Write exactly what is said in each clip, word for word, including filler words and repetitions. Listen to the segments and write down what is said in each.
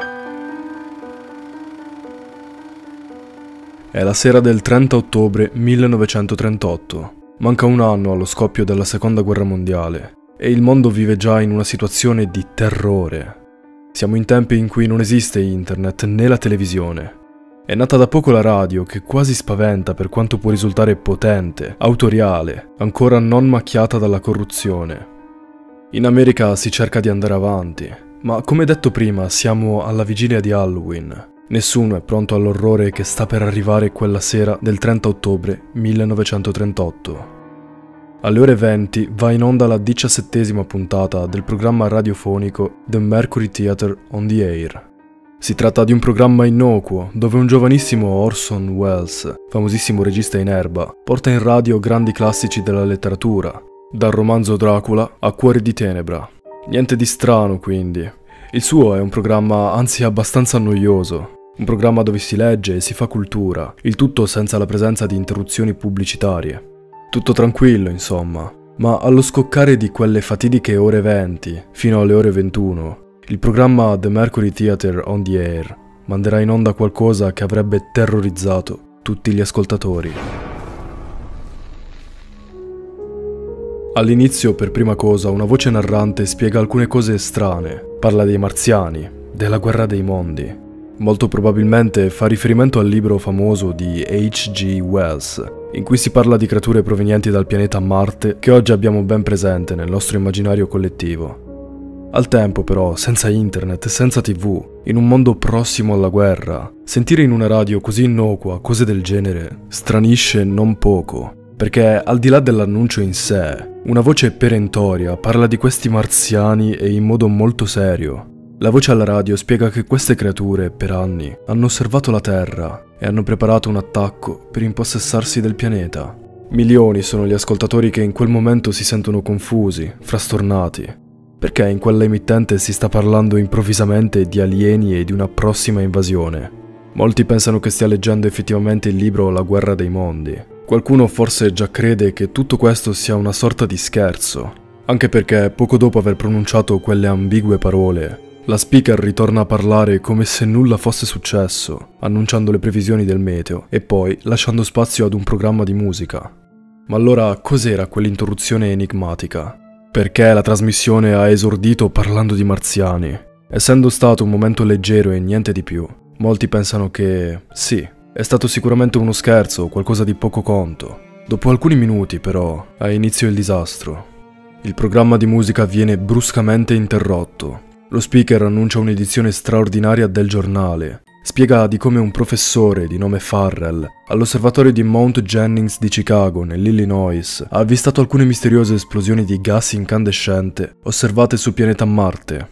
È la sera del trenta ottobre millenovecentotrentotto. Manca un anno allo scoppio della Seconda Guerra Mondiale e il mondo vive già in una situazione di terrore. Siamo in tempi in cui non esiste internet né la televisione. È nata da poco la radio che quasi spaventa per quanto può risultare potente, autoriale, ancora non macchiata dalla corruzione. In America si cerca di andare avanti, ma come detto prima siamo alla vigilia di Halloween. Nessuno è pronto all'orrore che sta per arrivare quella sera del trenta ottobre millenovecentotrentotto. Alle ore venti va in onda la diciassettesima puntata del programma radiofonico The Mercury Theatre on the Air. Si tratta di un programma innocuo dove un giovanissimo Orson Welles, famosissimo regista in erba, porta in radio grandi classici della letteratura, dal romanzo Dracula a Cuore di Tenebra. Niente di strano quindi. Il suo è un programma anzi abbastanza noioso. Un programma dove si legge e si fa cultura, il tutto senza la presenza di interruzioni pubblicitarie. Tutto tranquillo, insomma, ma allo scoccare di quelle fatidiche ore venti, fino alle ore ventuno, il programma The Mercury Theatre on the Air manderà in onda qualcosa che avrebbe terrorizzato tutti gli ascoltatori. All'inizio, per prima cosa, una voce narrante spiega alcune cose strane, parla dei marziani, della guerra dei mondi. Molto probabilmente fa riferimento al libro famoso di H G Wells, in cui si parla di creature provenienti dal pianeta Marte che oggi abbiamo ben presente nel nostro immaginario collettivo. Al tempo però, senza internet, senza tivù, in un mondo prossimo alla guerra, sentire in una radio così innocua cose del genere stranisce non poco, perché al di là dell'annuncio in sé, una voce perentoria parla di questi marziani e in modo molto serio. La voce alla radio spiega che queste creature, per anni, hanno osservato la Terra e hanno preparato un attacco per impossessarsi del pianeta. Milioni sono gli ascoltatori che in quel momento si sentono confusi, frastornati, perché in quella emittente si sta parlando improvvisamente di alieni e di una prossima invasione. Molti pensano che stia leggendo effettivamente il libro La guerra dei mondi. Qualcuno forse già crede che tutto questo sia una sorta di scherzo, anche perché poco dopo aver pronunciato quelle ambigue parole, la speaker ritorna a parlare come se nulla fosse successo, annunciando le previsioni del meteo e poi lasciando spazio ad un programma di musica. Ma allora cos'era quell'interruzione enigmatica? Perché la trasmissione ha esordito parlando di marziani? Essendo stato un momento leggero e niente di più, molti pensano che, sì, è stato sicuramente uno scherzo o qualcosa di poco conto. Dopo alcuni minuti, però, ha inizio il disastro. Il programma di musica viene bruscamente interrotto. Lo speaker annuncia un'edizione straordinaria del giornale. Spiega di come un professore di nome Farrell, all'osservatorio di Mount Jennings di Chicago, nell'Illinois, ha avvistato alcune misteriose esplosioni di gas incandescente osservate sul pianeta Marte.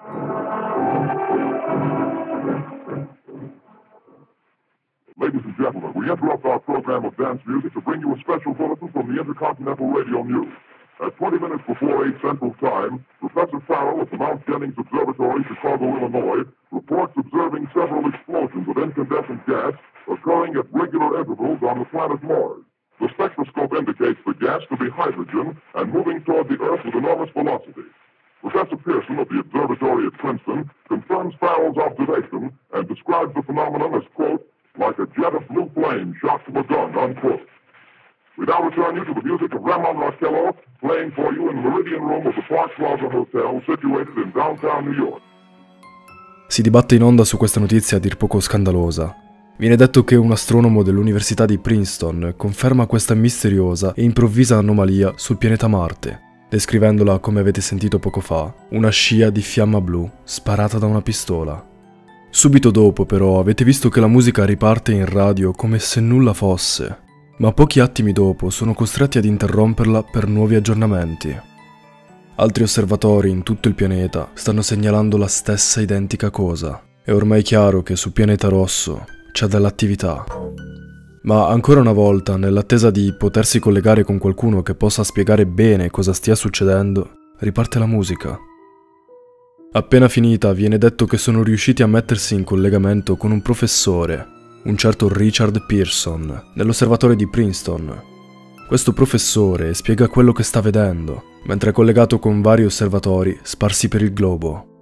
Ladies and gentlemen, we interrupt our program of dance music to bring you a special bulletin from the Intercontinental Radio News. At twenty minutes before eight Central Time, Professor Farrell of the Mount Jennings Observatory, Chicago, Illinois, reports observing several explosions of incandescent gas occurring at regular intervals on the planet Mars. The spectroscope indicates the gas to be hydrogen and moving toward the Earth with enormous velocity. Professor Pearson of the observatory at Princeton confirms Farrell's observation and describes the phenomenon as, quote, like a jet of blue flame shot from a gun, unquote. We now return you to the music of Ramon Rockello, playing for you in the Meridian Room of the Park Plaza Hotel, situated in downtown New York. Si dibatte in onda su questa notizia a dir poco scandalosa. Viene detto che un astronomo dell'Università di Princeton conferma questa misteriosa e improvvisa anomalia sul pianeta Marte, descrivendola, come avete sentito poco fa, una scia di fiamma blu sparata da una pistola. Subito dopo, però, avete visto che la musica riparte in radio come se nulla fosse. Ma pochi attimi dopo sono costretti ad interromperla per nuovi aggiornamenti. Altri osservatori in tutto il pianeta stanno segnalando la stessa identica cosa. È ormai chiaro che sul pianeta rosso c'è dell'attività. Ma ancora una volta, nell'attesa di potersi collegare con qualcuno che possa spiegare bene cosa stia succedendo, riparte la musica. Appena finita viene detto che sono riusciti a mettersi in collegamento con un professore, un certo Richard Pearson, nell'osservatorio di Princeton. Questo professore spiega quello che sta vedendo, mentre è collegato con vari osservatori sparsi per il globo.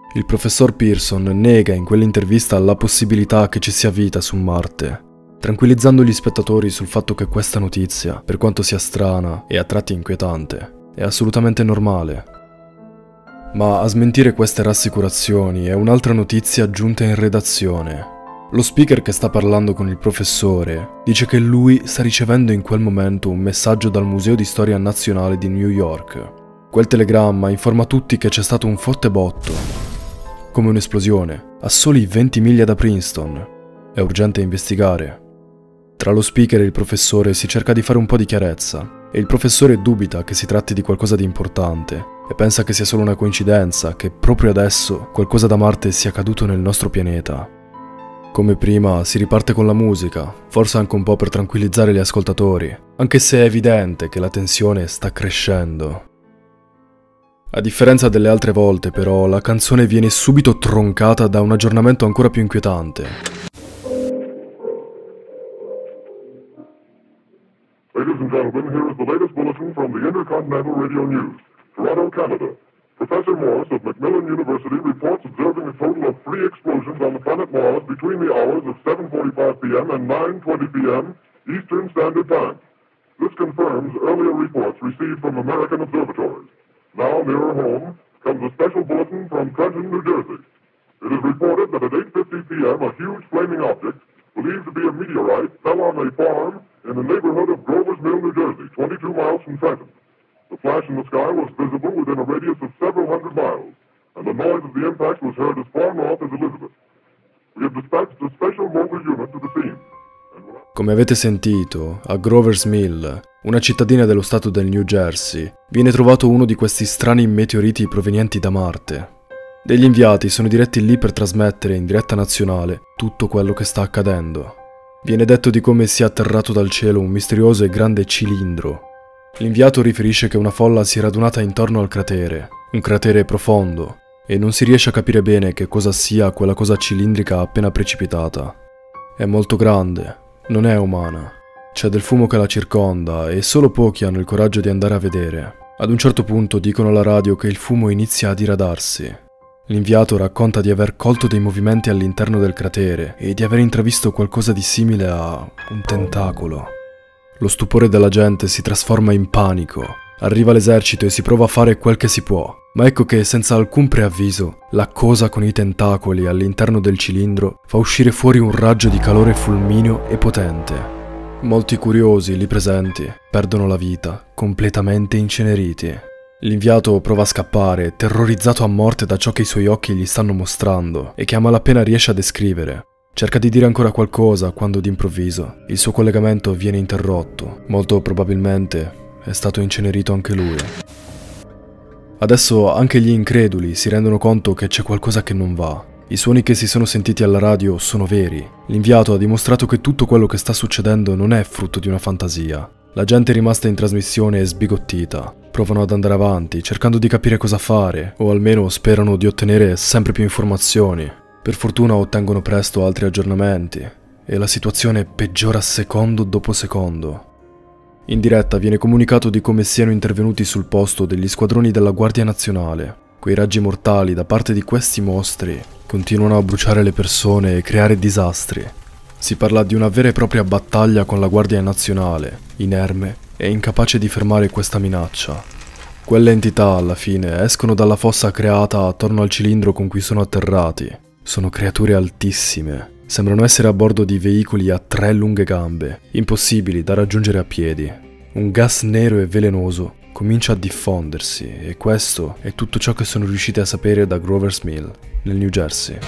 Il professor Pearson nega in quell'intervista la possibilità che ci sia vita su Marte, tranquillizzando gli spettatori sul fatto che questa notizia, per quanto sia strana e a tratti inquietante, è assolutamente normale. Ma a smentire queste rassicurazioni è un'altra notizia giunta in redazione. Lo speaker che sta parlando con il professore dice che lui sta ricevendo in quel momento un messaggio dal Museo di Storia Nazionale di New York. Quel telegramma informa tutti che c'è stato un forte botto, come un'esplosione, a soli venti miglia da Princeton. È urgente investigare. Tra lo speaker e il professore si cerca di fare un po' di chiarezza, e il professore dubita che si tratti di qualcosa di importante e pensa che sia solo una coincidenza che proprio adesso qualcosa da Marte sia caduto nel nostro pianeta. Come prima si riparte con la musica, forse anche un po' per tranquillizzare gli ascoltatori, anche se è evidente che la tensione sta crescendo. A differenza delle altre volte, però, la canzone viene subito troncata da un aggiornamento ancora più inquietante. Ladies and gentlemen, here is the latest bulletin from the Intercontinental Radio News, Toronto, Canada. Professor Morris of Macmillan University reports observing a total of three explosions on the planet Mars between the hours of seven forty-five p m and nine twenty p m Eastern Standard Time. This confirms earlier reports received from American observatories. Now nearer home comes a special bulletin from Trenton, New Jersey. It is reported that at eight fifty p m a huge flaming object, believed to be a meteorite, fell on a farm in the neighborhood of Grover's Mill, New Jersey, twenty-two miles from Trenton. The flash in the sky was visible within a radius of several hundred miles, and the noise of the impact was heard as far north as Elizabeth. We have dispatched a special mobile unit to the scene. Come avete sentito, a Grover's Mill, una cittadina dello stato del New Jersey, viene trovato uno di questi strani meteoriti provenienti da Marte. Degli inviati sono diretti lì per trasmettere in diretta nazionale tutto quello che sta accadendo. Viene detto di come sia atterrato dal cielo un misterioso e grande cilindro. L'inviato riferisce che una folla si è radunata intorno al cratere, un cratere profondo, e non si riesce a capire bene che cosa sia quella cosa cilindrica appena precipitata. È molto grande, non è umana. C'è del fumo che la circonda e solo pochi hanno il coraggio di andare a vedere. Ad un certo punto dicono alla radio che il fumo inizia a diradarsi. L'inviato racconta di aver colto dei movimenti all'interno del cratere e di aver intravisto qualcosa di simile a un tentacolo. Lo stupore della gente si trasforma in panico. Arriva l'esercito e si prova a fare quel che si può, ma ecco che senza alcun preavviso, la cosa con i tentacoli all'interno del cilindro fa uscire fuori un raggio di calore fulmineo e potente. Molti curiosi lì presenti perdono la vita, completamente inceneriti. L'inviato prova a scappare, terrorizzato a morte da ciò che i suoi occhi gli stanno mostrando e che a malapena riesce a descrivere. Cerca di dire ancora qualcosa quando d'improvviso il suo collegamento viene interrotto. Molto probabilmente è stato incenerito anche lui. Adesso anche gli increduli si rendono conto che c'è qualcosa che non va. I suoni che si sono sentiti alla radio sono veri. L'inviato ha dimostrato che tutto quello che sta succedendo non è frutto di una fantasia. La gente è rimasta in trasmissione è sbigottita. Provano ad andare avanti, cercando di capire cosa fare, o almeno sperano di ottenere sempre più informazioni. Per fortuna ottengono presto altri aggiornamenti e la situazione peggiora secondo dopo secondo. In diretta viene comunicato di come siano intervenuti sul posto degli squadroni della Guardia Nazionale. Quei raggi mortali da parte di questi mostri continuano a bruciare le persone e creare disastri. Si parla di una vera e propria battaglia con la Guardia Nazionale, inerme e incapace di fermare questa minaccia. Quelle entità alla fine escono dalla fossa creata attorno al cilindro con cui sono atterrati. Sono creature altissime. Sembrano essere a bordo di veicoli a tre lunghe gambe, impossibili da raggiungere a piedi. Un gas nero e velenoso comincia a diffondersi e questo è tutto ciò che sono riusciti a sapere da Grover's Mill, nel New Jersey.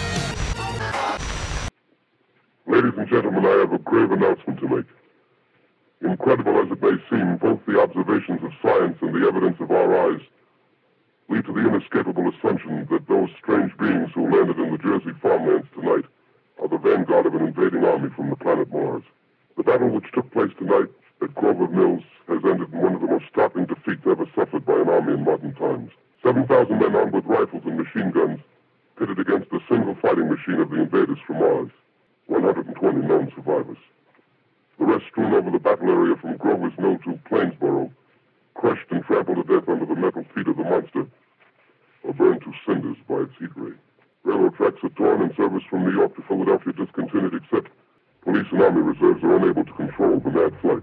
Ladies and gentlemen, I have a grave announcement to make. Incredible as it may seem, both the observations of science and the evidence of our eyes lead to the inescapable assumption that those strange beings who landed in the Jersey farmlands tonight are the vanguard of an invading army from the planet Mars. The battle which took place tonight at Grover Mills has ended in one of the most startling defeats ever suffered by an army in modern times. seven thousand men armed with rifles and machine guns pitted against the single fighting machine of the invaders from Mars. one hundred twenty known survivors. The rest strewn over the battle area from Grover's Mill to Plainsboro, crushed and trampled to death under the metal feet of the monster, or burned to cinders by its heat ray. Railroad tracks are torn and service from New York to Philadelphia discontinued, except police and army reserves are unable to control the mad flight.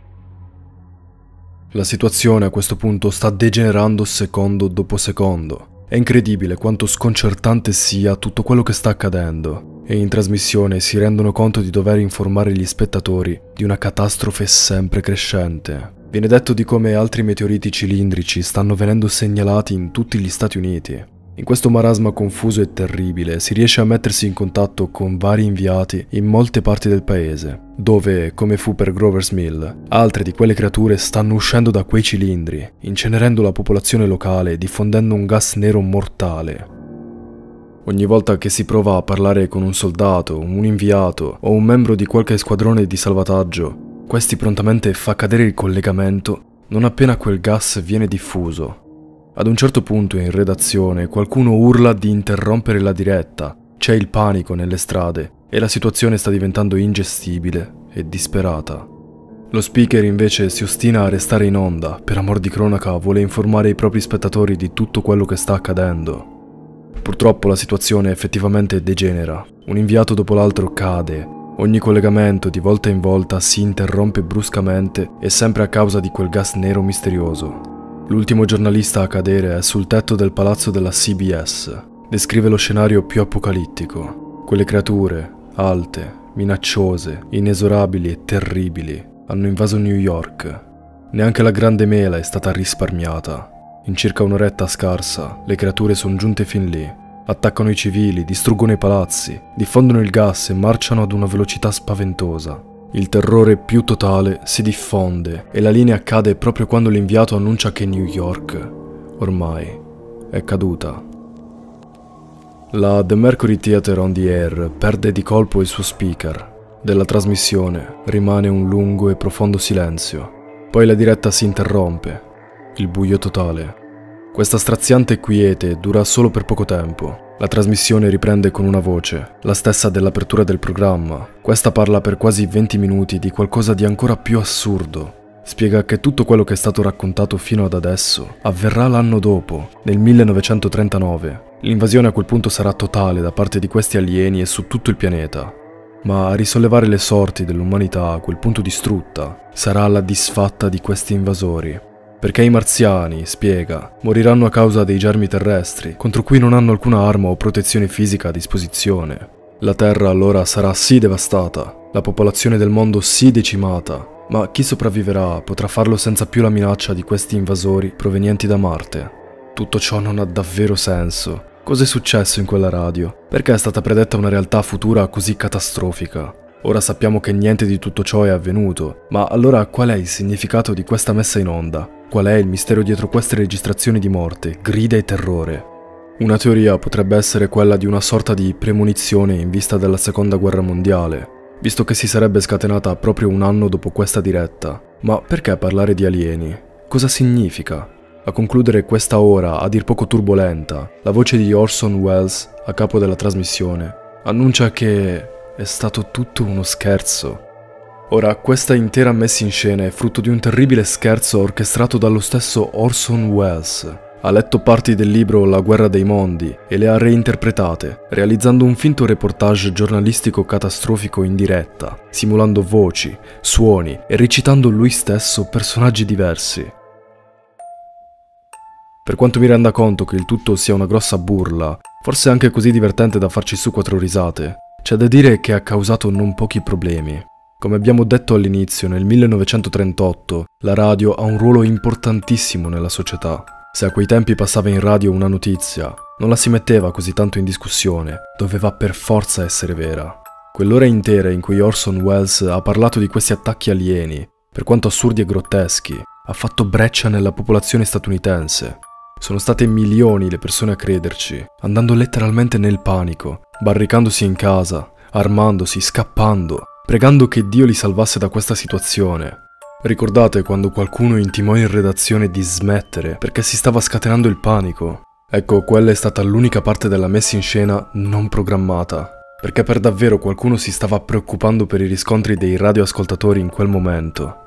La situazione a questo punto sta degenerando secondo dopo secondo. È incredibile quanto sconcertante sia tutto quello che sta accadendo, e in trasmissione si rendono conto di dover informare gli spettatori di una catastrofe sempre crescente. Viene detto di come altri meteoriti cilindrici stanno venendo segnalati in tutti gli Stati Uniti. In questo marasma confuso e terribile si riesce a mettersi in contatto con vari inviati in molte parti del paese, dove, come fu per Grover's Mill, altre di quelle creature stanno uscendo da quei cilindri, incenerendo la popolazione locale e diffondendo un gas nero mortale. Ogni volta che si prova a parlare con un soldato, un inviato o un membro di qualche squadrone di salvataggio, questi prontamente fa cadere il collegamento non appena quel gas viene diffuso. Ad un certo punto in redazione qualcuno urla di interrompere la diretta, c'è il panico nelle strade e la situazione sta diventando ingestibile e disperata. Lo speaker invece si ostina a restare in onda, per amor di cronaca vuole informare i propri spettatori di tutto quello che sta accadendo. Purtroppo la situazione effettivamente degenera, un inviato dopo l'altro cade, ogni collegamento di volta in volta si interrompe bruscamente e sempre a causa di quel gas nero misterioso. L'ultimo giornalista a cadere è sul tetto del palazzo della C B S. Descrive lo scenario più apocalittico. Quelle creature, alte, minacciose, inesorabili e terribili, hanno invaso New York. Neanche la Grande Mela è stata risparmiata. In circa un'oretta scarsa, le creature sono giunte fin lì. Attaccano i civili, distruggono i palazzi, diffondono il gas e marciano ad una velocità spaventosa. Il terrore più totale si diffonde e la linea cade proprio quando l'inviato annuncia che New York ormai è caduta. La The Mercury Theatre on the Air perde di colpo il suo speaker. Della trasmissione rimane un lungo e profondo silenzio. Poi la diretta si interrompe. Il buio totale. Questa straziante quiete dura solo per poco tempo. La trasmissione riprende con una voce, la stessa dell'apertura del programma. Questa parla per quasi venti minuti di qualcosa di ancora più assurdo. Spiega che tutto quello che è stato raccontato fino ad adesso avverrà l'anno dopo, nel millenovecentotrentanove. L'invasione a quel punto sarà totale da parte di questi alieni e su tutto il pianeta. Ma a risollevare le sorti dell'umanità a quel punto distrutta sarà la disfatta di questi invasori. Perché i marziani, spiega, moriranno a causa dei germi terrestri, contro cui non hanno alcuna arma o protezione fisica a disposizione. La Terra allora sarà sì devastata, la popolazione del mondo sì decimata, ma chi sopravviverà potrà farlo senza più la minaccia di questi invasori provenienti da Marte. Tutto ciò non ha davvero senso. Cos'è successo in quella radio? Perché è stata predetta una realtà futura così catastrofica? Ora sappiamo che niente di tutto ciò è avvenuto, ma allora qual è il significato di questa messa in onda? Qual è il mistero dietro queste registrazioni di morte, grida e terrore? Una teoria potrebbe essere quella di una sorta di premonizione in vista della seconda guerra mondiale, visto che si sarebbe scatenata proprio un anno dopo questa diretta. Ma perché parlare di alieni? Cosa significa? A concludere questa ora a dir poco turbolenta, la voce di Orson Welles, a capo della trasmissione, annuncia che è stato tutto uno scherzo. Ora, questa intera messa in scena è frutto di un terribile scherzo orchestrato dallo stesso Orson Welles. Ha letto parti del libro La guerra dei mondi e le ha reinterpretate, realizzando un finto reportage giornalistico catastrofico in diretta, simulando voci, suoni e recitando lui stesso personaggi diversi. Per quanto mi renda conto che il tutto sia una grossa burla, forse anche così divertente da farci su quattro risate, c'è da dire che ha causato non pochi problemi. Come abbiamo detto all'inizio, nel millenovecentotrentotto, la radio ha un ruolo importantissimo nella società. Se a quei tempi passava in radio una notizia, non la si metteva così tanto in discussione, doveva per forza essere vera. Quell'ora intera in cui Orson Welles ha parlato di questi attacchi alieni, per quanto assurdi e grotteschi, ha fatto breccia nella popolazione statunitense. Sono state milioni le persone a crederci, andando letteralmente nel panico, barricandosi in casa, armandosi, scappando, pregando che Dio li salvasse da questa situazione. Ricordate quando qualcuno intimò in redazione di smettere perché si stava scatenando il panico? Ecco, quella è stata l'unica parte della messa in scena non programmata, perché per davvero qualcuno si stava preoccupando per i riscontri dei radioascoltatori in quel momento.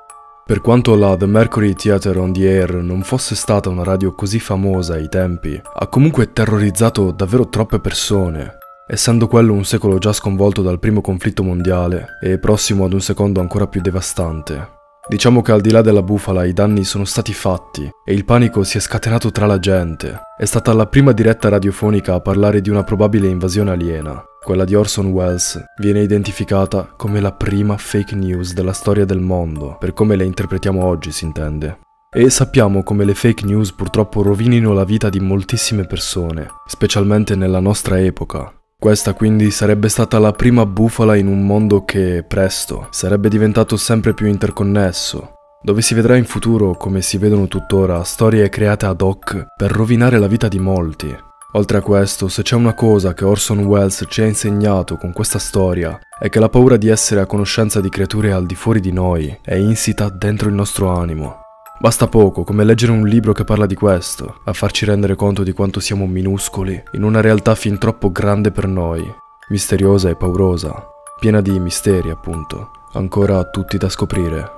Per quanto la The Mercury Theatre on the Air non fosse stata una radio così famosa ai tempi, ha comunque terrorizzato davvero troppe persone, essendo quello un secolo già sconvolto dal primo conflitto mondiale e prossimo ad un secondo ancora più devastante. Diciamo che al di là della bufala i danni sono stati fatti e il panico si è scatenato tra la gente. È stata la prima diretta radiofonica a parlare di una probabile invasione aliena. Quella di Orson Welles viene identificata come la prima fake news della storia del mondo, per come le interpretiamo oggi si intende. E sappiamo come le fake news purtroppo rovinino la vita di moltissime persone, specialmente nella nostra epoca. Questa quindi sarebbe stata la prima bufala in un mondo che, presto, sarebbe diventato sempre più interconnesso, dove si vedrà in futuro, come si vedono tuttora, storie create ad hoc per rovinare la vita di molti. Oltre a questo, se c'è una cosa che Orson Welles ci ha insegnato con questa storia, è che la paura di essere a conoscenza di creature al di fuori di noi è insita dentro il nostro animo. Basta poco, come leggere un libro che parla di questo, a farci rendere conto di quanto siamo minuscoli in una realtà fin troppo grande per noi, misteriosa e paurosa, piena di misteri appunto, ancora tutti da scoprire.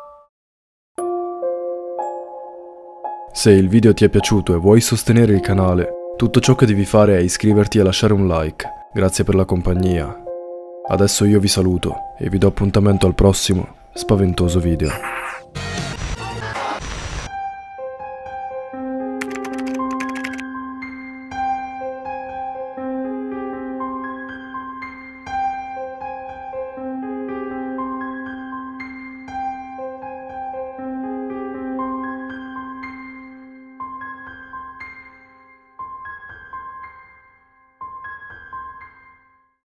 Se il video ti è piaciuto e vuoi sostenere il canale, tutto ciò che devi fare è iscriverti e lasciare un like. Grazie per la compagnia. Adesso io vi saluto e vi do appuntamento al prossimo spaventoso video.